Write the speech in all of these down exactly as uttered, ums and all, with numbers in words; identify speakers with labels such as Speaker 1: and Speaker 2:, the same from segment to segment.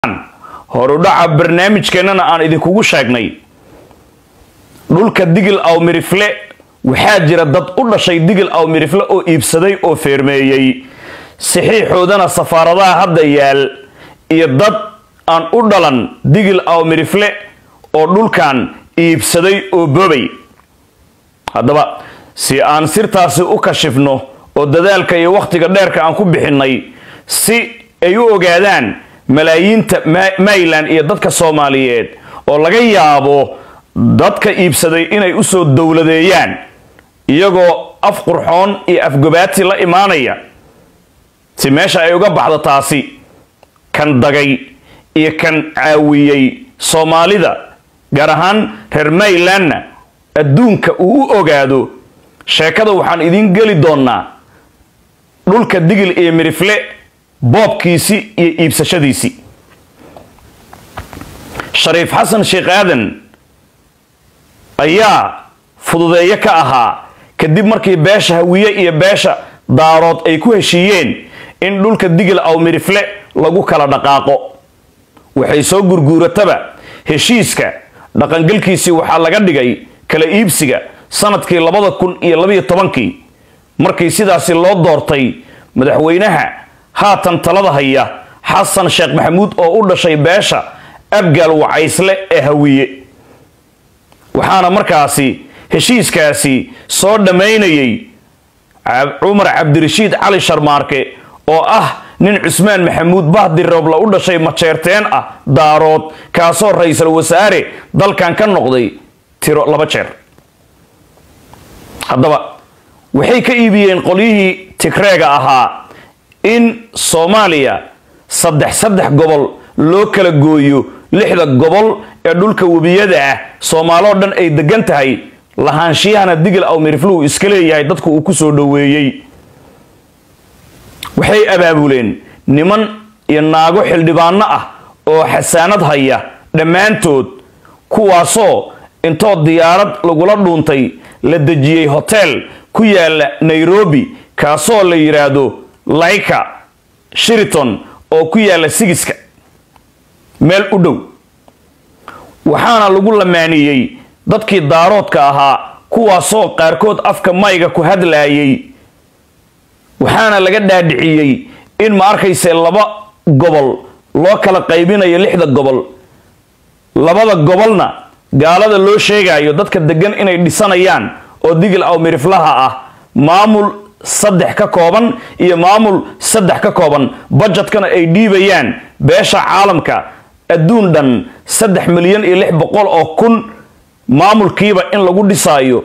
Speaker 1: horudhaca barnaamijkeenana aan idinkugu sheegnay dhulka digil aw mirifle waxaa jira dad u dhashay digil aw mirifle oo iibsaday oo feermeeyay saxiixoodana safaaradaha hadda yaal iyo dad aan u dhalan digil aw mirifle oo dhulkan iibsaday oo boobay haddaba si aan sirtaasi u kashifno oo dadaalka iyo waqtiga dheerka aan ku bixinay si ay u ogaadaan malaayiinta Mayland iyo dadka Soomaaliyeed oo laga yaabo dadka iibsaday inay u soo dawladeeyaan iyagoo af qurxoon iyo afgobaati la imaanaya si meesha ay uga baxdo taasi kan dagay iyo kan caawiyay Soomaalida gaar ahaan reer Maylandna adduunka uu u ogaado sheekada waxaan idin gali doonaa dhulka digil iyo mirifle boobkiisi iyo iibsashadiisi Shariif Xasan Sheekh Aadan ayaa fududeeyo ka ahaa kadib markii beesha Hawiye iyo beesha Daarood ay ku heshiiyeen in dhulka digil aw mirifle lagu kala dhaqaaqo waxay soo gurguurataba heshiiska dhaqangalkiisi waxaa laga dhigay kala iibsiga sanadkii labada kun iyo laba iyo toban markii sidaasi loo doortay madaxweynaha haatan talada haya Xasan Sheekh Maxamuud oo u dhashay beesha Abgaal Wacaysle ee Hawiye waxaana markaasi heshiiskaasi soo dhameynayay Umar Cabdirashiid Cali Sharmaarke oo ah nin Cusmaan Maxamuud Bahdir Roobla u dhashay majeerteen ah Daarood kaasoo ra'iisul wasaare dalkan ka noqday tiro laba jeer haddaba waxay ka iibiyeen qolyihii Tigreega ahaa in Soomaaliya saddex saddex gobol loo kala gooyo lixda gobol ee dhulka wabiyada ah Soomaaliya dhan ay degan tahay lahaanshiyahana digil aw miriflu iska leeyahay dadku uu ku soo dhaweeyay waxay abaabuleen niman iyo naago xildhibaano ah oo xasaanad haya dhammaantood kuwaasoo intoo diyaarad lagula dhuuntay la dejiyay hotel ku yaala Nairobi kaasoo la yiraahdo Laika Sheraton oo ku yaala Sigiska meel u dhow waxaana lagu lamaaniyay dadkii daaroodka ahaa kuwaasoo qaarkood afka mayga ku hadlaayay waxaana laga dhaadhiciyay in ma arkayse laba gobol loo kala qaybinayo lixda gobol labada gobolna gaalada loo sheegayo dadka degan inay dhisanayaan oo digil aw miriflaha ah maamul saddex ka kooban iyo maamul saddex ka kooban budgetkana ay dhiibayaan beesha caalamka adduun dhan saddex milyan iyo lix boqol oo kun maamulkiiba in lagu dhisaayo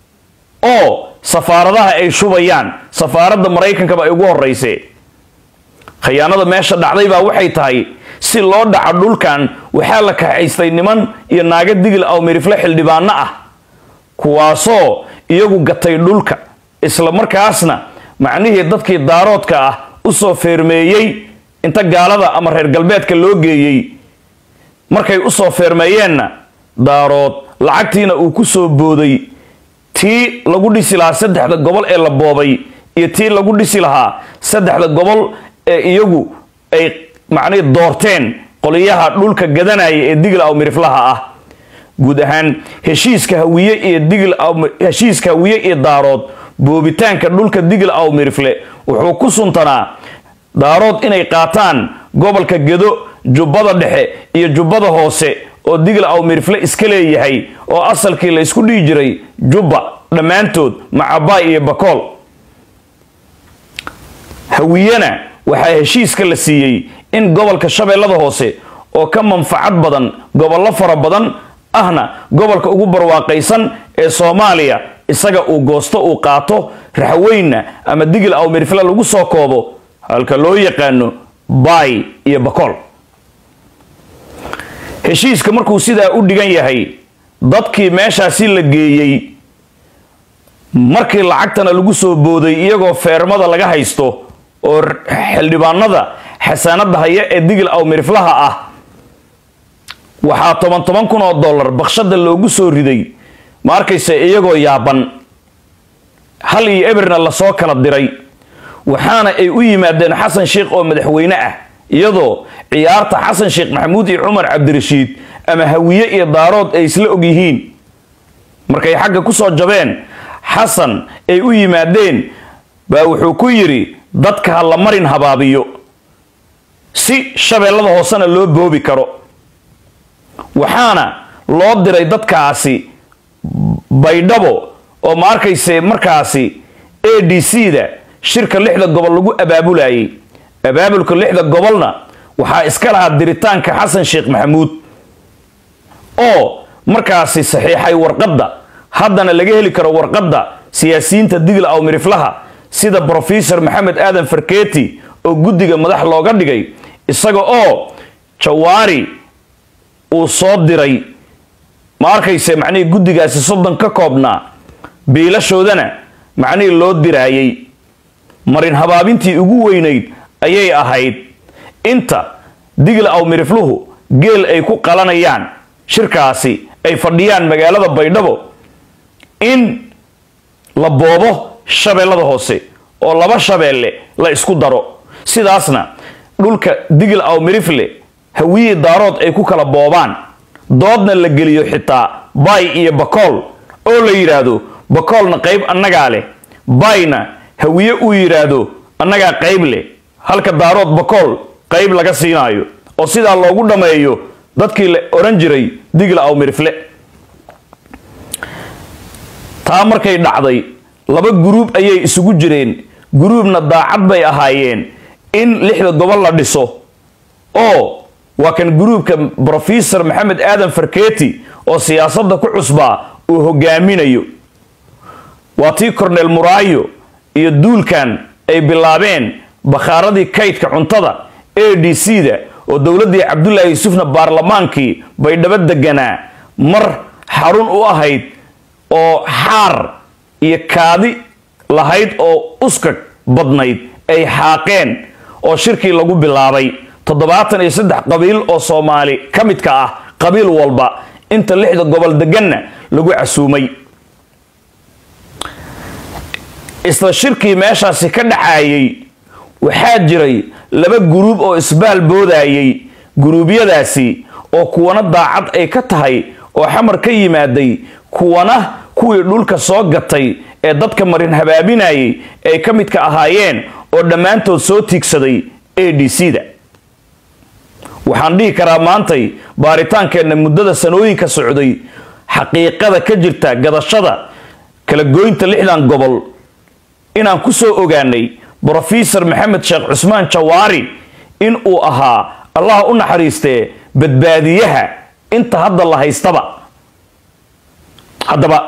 Speaker 1: oo safaaradaha ay shubayaan safaaradda Mareykanka ay ugu horeysay khiyaanada meesha dhacday baa waxay tahay si loo dhaco dhulkan waxaa la kaxaystay niman iyo naaga digil aw mirifle xildhibaano ah kuwaasoo iyagu gatay dhulka isla markaasna macnihii dadkii daaroodka ah u soo feermeeyay inta gaalada ama reer galbeedka loo geeyay markay u soo feermeeyeenna daarood lacagtiina uu ku soo booday tii lagu dhisi lahaa saddexda gobol ee la boobay iyo tii lagu dhisi lahaa saddexda gobol ee iyagu ay macnii doorteen qoliyaha dhulka gadanaya ee digil aw miriflaha ah guud ahaan heshiiska Hawiye iyo digil aw heshiiska Hawiye iyo Daarood boobitaanka dhulka digil aw mirifle wuxuu ku suntanaa Daarood inay qaataan gobolka Gedo Jubbada Dhexe iyo Jubbada Hoose oo digil aw mirifle iska leeyahay oo asalkii la isku dhigi jiray Jubba dhamaantood Macabay iyo Bakool Hawiyana waxaa heshiiska la siiyay in gobolka Shabeellada Hoose oo ka manfaacad badan gobollo fara badan ahna gobolka ugu barwaaqaysan ee Soomaaliya isaga uu goosto uu qaato raxweynna ama digil aw mirifle lagu soo koobo halka loo yaqaano Bay iyo Bakool heshiiska markuu sidaa u dhigan yahay dadkii meeshaasi la geeyay markii lacagtana lagu soo booday iyagoo feermada laga haysto oo xildhibaanada xasaanada haya ee digil aw miriflaha ah waxaa toban toban kun oo dollar baqshada loogu soo riday ma arkayse iyagoo yaaban hal iyo eberna la soo kala diray waxaana ay u yimaadeen Xasan Sheekh oo madaxweyne ah iyadoo ciyaarta xasan sheekh maxamuud iyo cumar cabdirashiid ama hawiye iyo daarood ay isla og yihiin markay xagga ku soo jabeen xasan ay u yimaadeen baa wuxuu ku yiri dadka ha la marin habaabiyo si shabeellada hoosena loo boobi karo waxaana loo diray dadkaasi baydhabo oo ma arkayse markaasi A D C da shirka lixda gobol lagu abaabulayay abaabulka lixda gobolna waxaa iska lahaa diritaanka xasan sheekh maxamuud oo markaasi saxiixay warqadda haddana laga heli karo warqadda siyaasiyiinta digla aw miriflaha sida professor maxamed aadan farkeeti oo guddiga madax looga dhigay isaga oo jawaari uu soo diray ma arkayse macnihii guddigaasi soddon ka koobnaa biilashoodana macnihii loo diraayay marin habaabintii ugu weynayd ayay ahayd inta digla aw mirifluhu geel ay ku qalanayaan shirkaasi ay fadhiyaan magaalada baydhabo in la boobo shabeellada hoose oo laba shabeelle la isku daro sidaasna dhulka digla aw mirifle hawiye daarood ay ku kala boobaan doodna la geliyo xitaa bay iyo bakool oo la yiraahdo bakoolna qayb annagaa leh bayna hawiye uu yiraahdo annagaa qayb leh halka daarood bakool qayb laga siinaayo oo sidaa loogu dhameeyo dadkii la oran jiray digla aw mirifle taa markay dhacday laba group ayay isugu jireen groupna daacad bay ahaayeen in lixda gobol la dhiso oo waa kan groupka professor maxamed aadan farkeeti oo siyaasadda ku cusbaa uu hogaaminayo waa tii cornel muraayo iyo duulkan ay bilaabeen bakhaaradii kaydka cuntada A D C da oo dowladii cabdullaahi yuusufna baarlamaankii baydhabo deganaa mar xarun u ahayd oo xaar iyo kaadi lahayd oo uskag badnayd ay xaaqeen oo shirkii lagu bilaabay toddobaatan iyo saddex qabiil oo Soomaali ka midka ah qabiil walba inta lixda gobol deganna lagu casuumay isla shirkii meeshaasi ka dhacaayay waxaa jiray laba group oo isbaal boodayay guruubyadaasi oo kuwana daacad ay ka tahay oo xamar ka yimaaday kuwana kuwii dhulka soo gatay ee dadka marin habaabinayay ay ka midka ahaayeen oo dhammaantood soo tiigsaday A D C da waxaan dhihi karaa maantay baaritaankeena muddada sanooyinka socday xaqiiqada ka jirta gadashada kala goynta lixdan gobol inaan ku soo ogaanay professor maxamed sheekh cusmaan jawaari in uu ahaa allah u naxariistee badbaadiyaha inta hadda la haystaba haddaba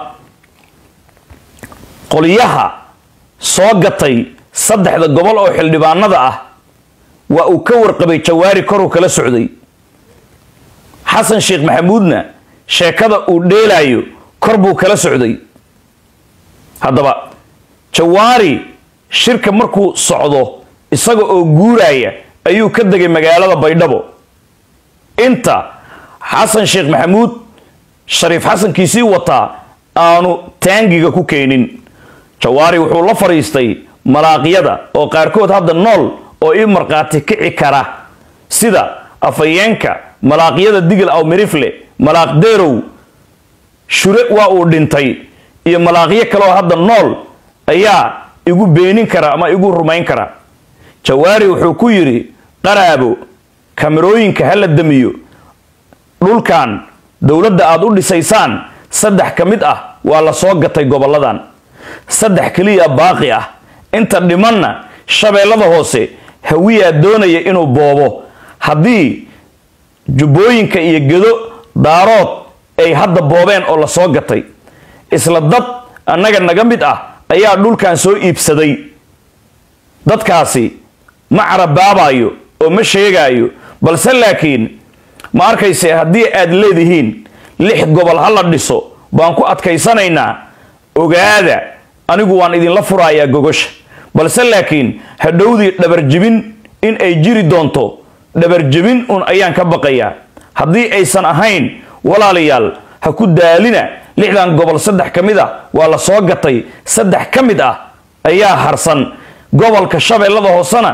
Speaker 1: qoliyaha soo gatay saddexda gobol oo xildhibaanada ah waa uu ka warqabay jawaari koruu kala socday xasan sheekh maxamuudna sheekada uu dheelaayo kor buu kala socday haddaba jawaari shirka markuu socdo isaga oo guuraya ayuu ka degay magaalada baydhabo inta xasan sheekh maxamuud shariif xasankiisii wataa aanu taangiga ku keenin jawaari wuxuu la fariistay malaaqyada oo qaarkood hadda nool oo ii marqaati kici kara sida afayeenka malaaqyada digl aw mirifle malaaq deerow shure waa uu dhintay iyo malaaqyo kale oo hadda nool ayaa igu beenin kara ama igu rumayn kara jawaari wuxuu ku yiri qaraabo kamerooyinka hala damiyo dhulkan dowladda aad u dhisaysaan saddex ka mid ah waa la soo gatay goboladan saddex kaliya baaqi ah inta dhimanna shabeellada hoose hawiya doonaya inuu boobo haddii jubbooyinka iyo gedo daarood ay hadda boobeen oo la soo gatay isla dad annaga naga mid ah ayaa dhulkan soo iibsaday dadkaasi ma carabaabayo oo ma sheegayo balse laakiin ma arkayse haddii aad leedihiin lix gobol ha la dhiso baan ku adkaysanaynaa ogaada anigu waan idinla furayaa gogosha balse laakiin hadhowdii dhabarjibin in ay jiri doonto dhabarjibin un ayaan ka baqayaa haddii aysan ahayn walaalayaal ha ku daalina lixdan gobol saddex ka mid ah waa la soo gatay saddex ka mid ah ayaa harsan gobolka shabeellada hoosena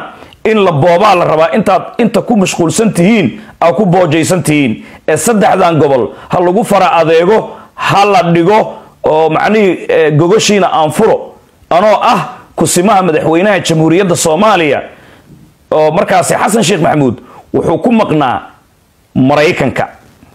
Speaker 1: in la boobaa la rabaa intaad inta ku mashquulsan tihiin aa ku boojaysan tihiin ee saddexdan gobol ha lagu fara adeego ha la dhigo oo macnihii gogoshiina aan furo anoo ah kusimaha madaxweynaha jamhuuriyadda Soomaaliya oo markaasi Xasan Sheekh Maxamuud wuxuu ku maqnaa Mareykanka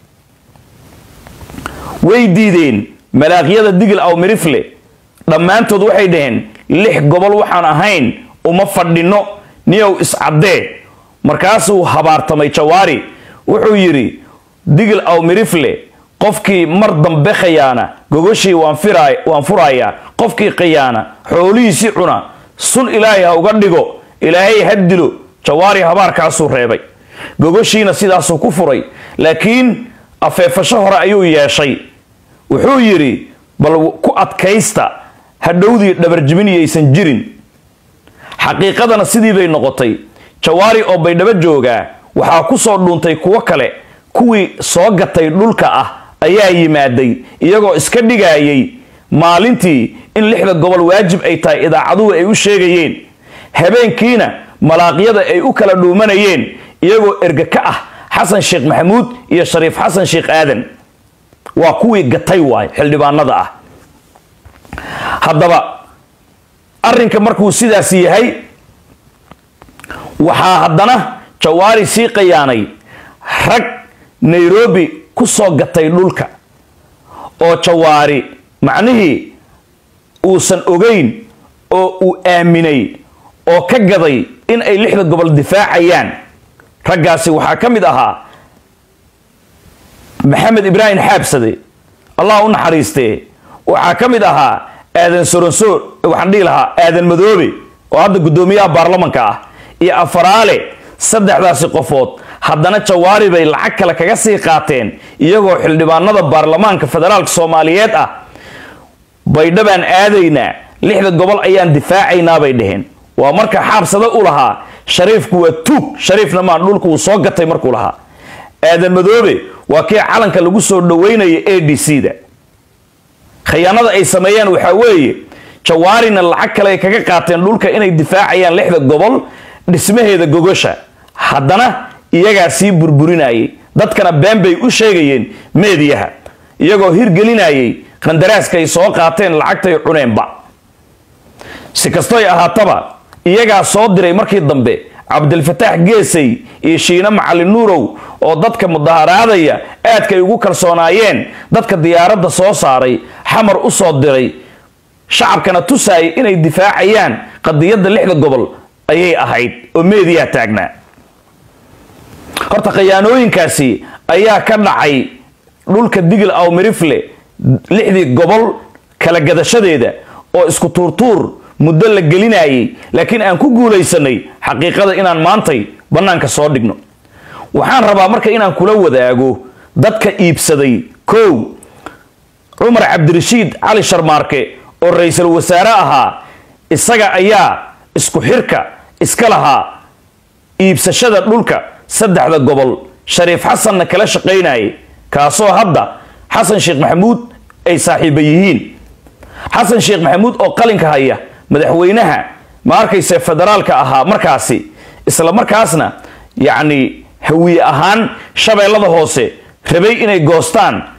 Speaker 1: way diideen malaaqyada digil aw mirifle dhammaantood waxay dhaheen lix gobol waxaan ahayn uma fadhino niyow iscadee markaasuu habaartamay Jawaari wuxuu yiri digil aw mirifle qofkii mar dambe khiyaana gogoshii waan firaay waan furaaya qofkii khiyaana xoolihiisi cuna sun ilaahay ha uga dhigo ilaahay hadilo Jawaari habaarkaasuu reebay gogoshiina sidaasuu ku furay laakiin afeefasho hore ayuu yeeshay wuxuu yiri bal ku adkaysta hadhowdii dhabarjibinaysan jirin xaqiiqadana sidii bay noqotay Jawaari oo bay dhaba jooga waxa ku soo dhuuntay kuwa kale kuwii soo gatay dhulka ah ayaa yimaaday iyagoo iska dhigayay maalintii in lixda gobol waajib ay tahay idaacaduhu ay u sheegayeen habeenkiina malaaqyada ay u kala dhuumanayeen iyagoo erga ka ah Xasan Sheekh Maxamuud iyo Shariif Xasan Sheekh Aadan waa kuwii gatay waay xildhibaanada ah haddaba arrinka markuu sidaas yahay waxaa haddana Jawaari sii qiyaanay rag Nairobi ku soo gatay dhulka oo Jawaari macnihii uusan ogeyn oo uu aaminay oo ka gaday in ay lixda gobol difaacayaan raggaasi waxaa ka mid ahaa Maxamed Ibrahim Xaabsade Allah u naxariistee waxaa ka mid ahaa aadan soronsoor waxaan dhihi lahaa aadan madoobe oo hadda gudoomiyaha baarlamaanka ah iyo afaraale saddexdaasi qofood haddana Jawaari bay lacag kale kaga sii qaateen iyagoo xildhibaanada baarlamaanka federaalka Soomaaliyeed ah bay dhabaan aadayna lixda gobol ayaan difaacaynaa bay dhaheen waa marka Xaabsade u lahaa Shariifku waa tuug Shariifna ma dhulku uu soo gatay markuu lahaa aadan madoobe waa kii calanka lagu soo dhaweynayay A D C da khiyaanada ay sameeyeen waxa weeye Jawaarina lacag kale kaga qaateen dhulka inay difaacayaan lixda gobol dhismaheeda gogosha haddana iyaga sii burburinayay dadkana been bay u sheegayeen meediyaha iyagoo hirgelinayay qandaraaska ay soo qaateen lacagtay cuneenba si kastoy ahaataba iyaga soo diray markii dambe Cabdul Fataax Geesay iyo Shiina Macalin Nuurow oo dadka mudaharaadaya aadka ay ugu kalsoonaayeen dadka diyaaradda soo saaray xamar u soo diray shacabkana tusay inay difaacayaan qadiyada lixda gobol ayay ahayd oo meediya taagnaa horta khiyaanooyinkaasi ayaa ka dhacay dhulka digil aw mirifle lixdii gobol kala gadashadeeda oo isku tuurtuur muddo la gelinayay laakiin aan ku guuleysanay xaqiiqada inaan maantay banaanka soo dhigno waxaan rabaa marka inaan kula wadaago dadka iibsaday kow Umar Cabdirashiid Cali Sharmaarke oo ra'iisul wasaare ahaa isaga ayaa isku xirka iska lahaa iibsashada dhulka saddexda gobol Shariif Xasanna kala shaqeynayay kaasoo hadda Xasan Sheekh Maxamuud ay saaxiibo yihiin Xasan Sheekh Maxamuud oo qalinka haya madaxweynaha ma arkaysa federaalka ahaa markaasi isla markaasna yaani hawiye ahaan shabeellada hoose rabay inay goostaan